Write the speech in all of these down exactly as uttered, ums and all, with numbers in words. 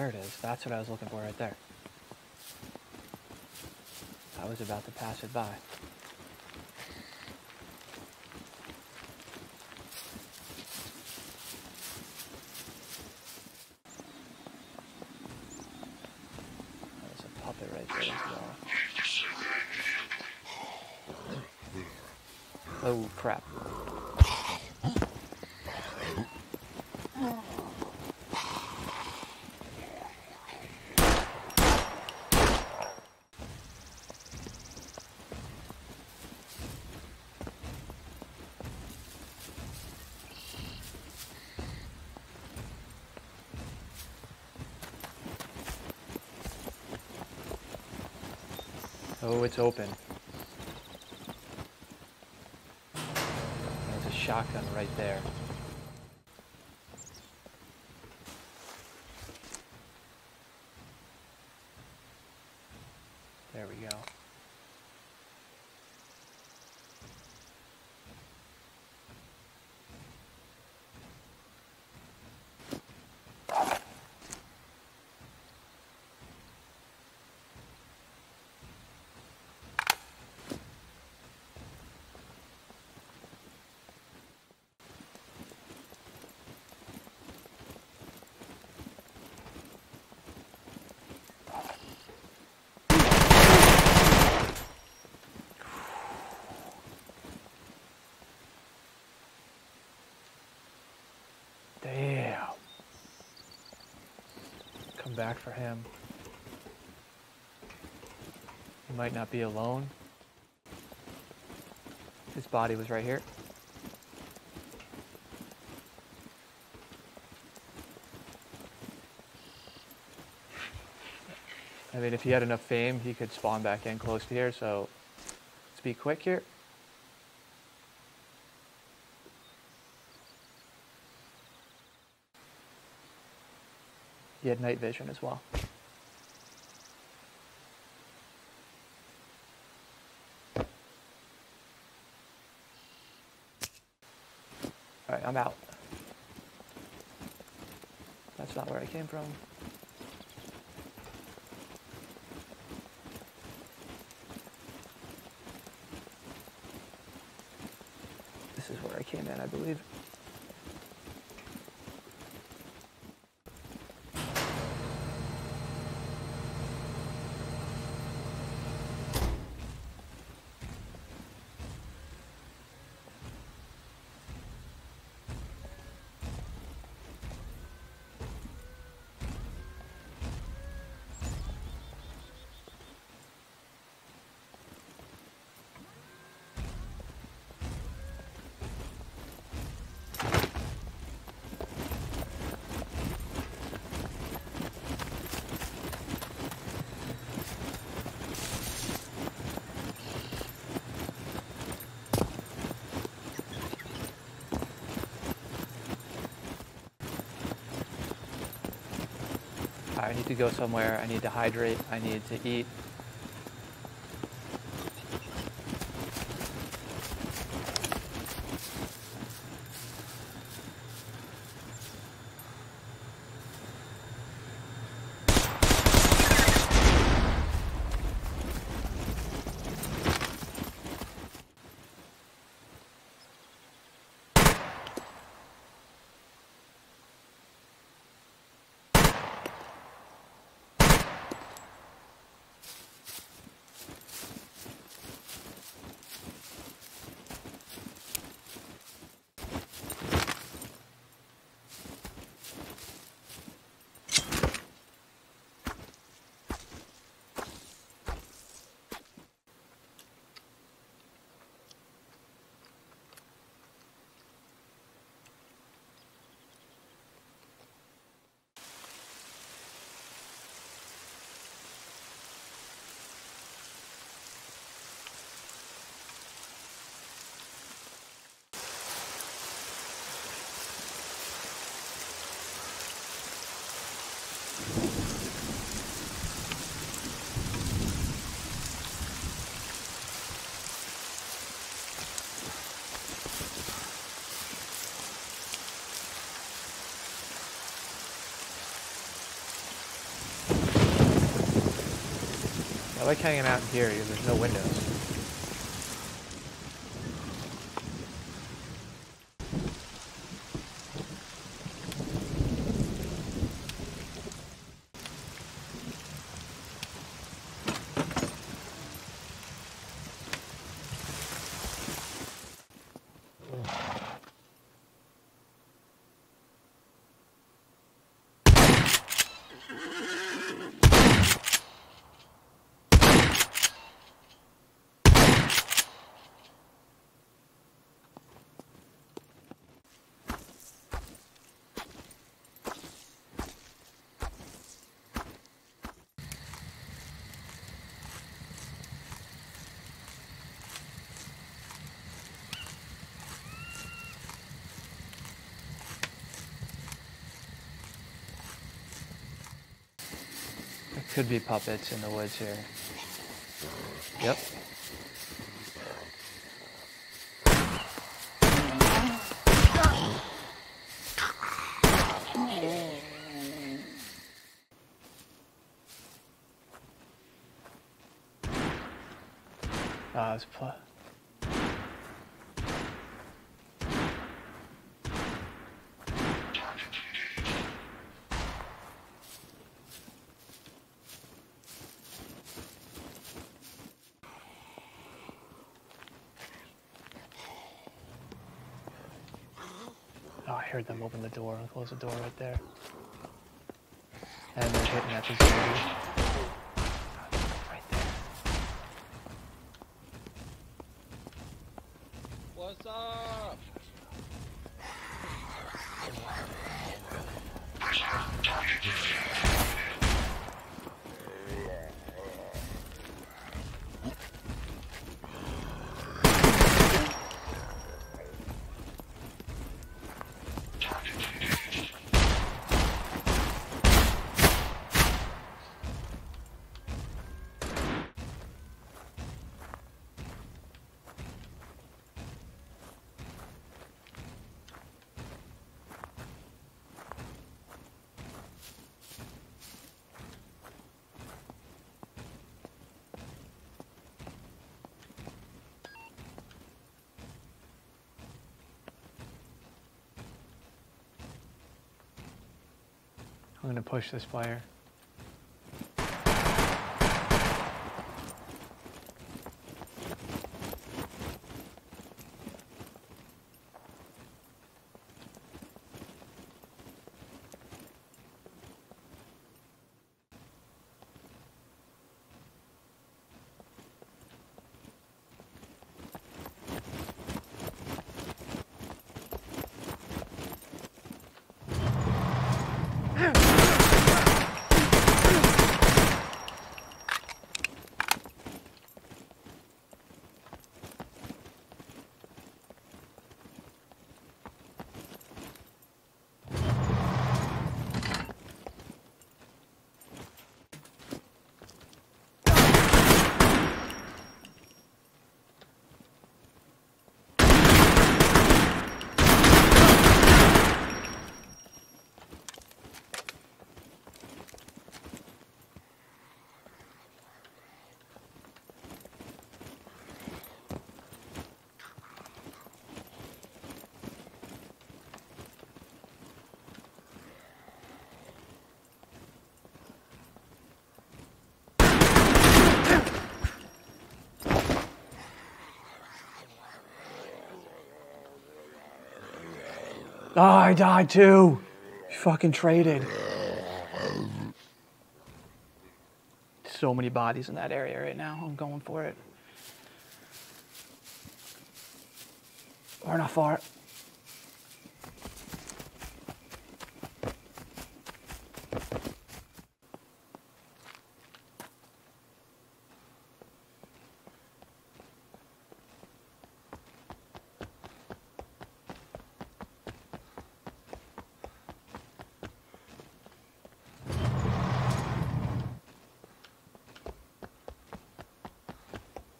There it is. That's what I was looking for right there. I was about to pass it by. There's a puppet right there as well. Oh, crap. Oh, it's open. There's a shotgun right there. There we go. Damn. Come back for him. He might not be alone. His body was right here. I mean, if he had enough fame, he could spawn back in close to here, so let's be quick here. He had night vision as well. Alright, I'm out. That's not where I came from. This is where I came in, I believe. I need to go somewhere, I need to hydrate, I need to eat. I like hanging out in here because there's no windows. There could be puppets in the woods here. Yep. Ah, it's pl- Oh, I heard them open the door and close the door right there. And they're hitting at this baby. Right there. What's up? I'm gonna push this fire. Oh, I died too. You fucking traded. So many bodies in that area right now. I'm going for it. We're not far.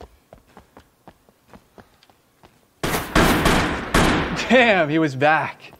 Damn, he was back.